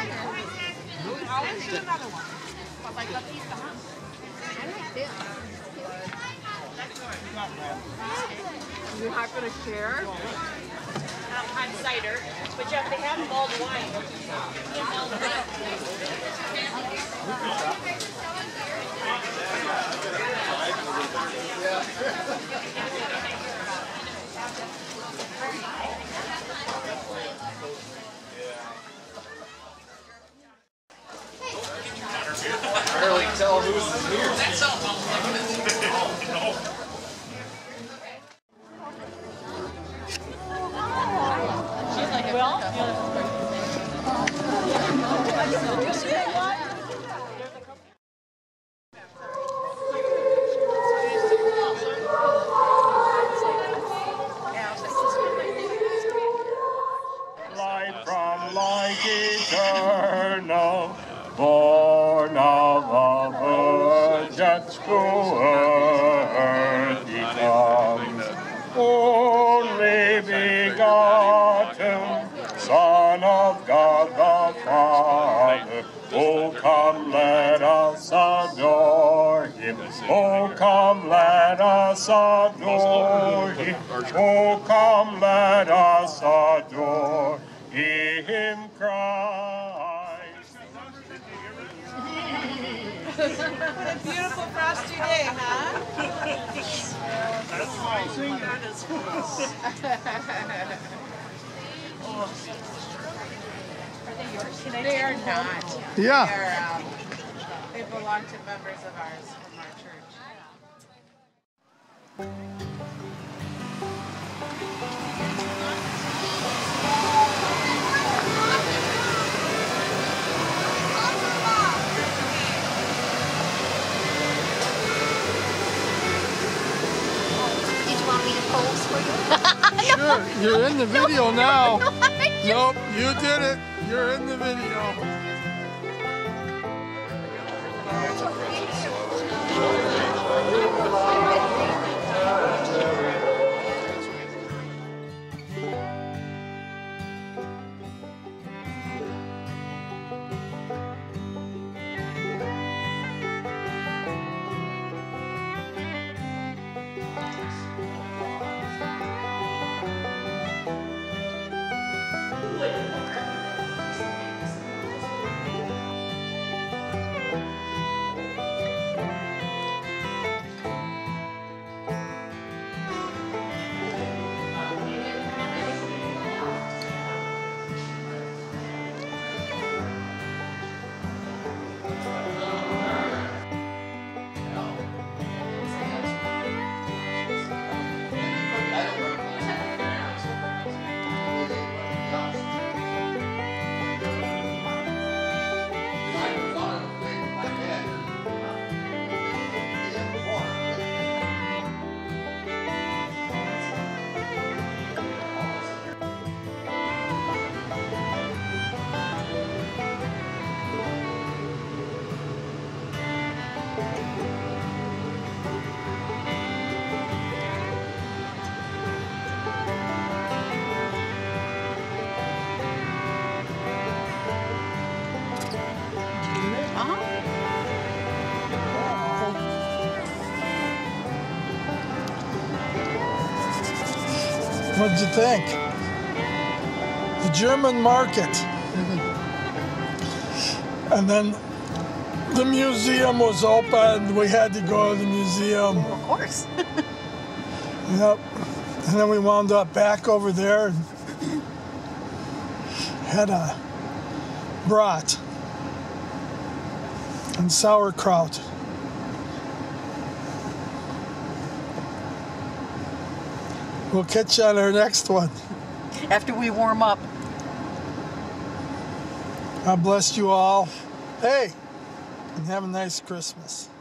I'll do another one. But like the pizza, huh? I like this. You're not going to share? On cider, but Jeff, they have mulled wine. Barely tell who's here. That's all. She's like, well, Light from light eternal, born of a virgin to earth he comes, only begotten Son of God the Father. Oh, come, let us adore him. Oh, come, let us adore him. Oh, come, let us adore him, Christ. What a beautiful frosty day, huh? That's my singing. Are they yours? They are not. Yeah. They belong to members of ours from our church. Did you want me to pose for you? Sure, you're in the video now. Nope, you did it. You're in the video. What'd you think? The German market. And then the museum was open. We had to go to the museum. Of course. Yep. And then we wound up back over there and had a brat and sauerkraut. We'll catch you on our next one. After we warm up. God bless you all. Hey, and have a nice Christmas.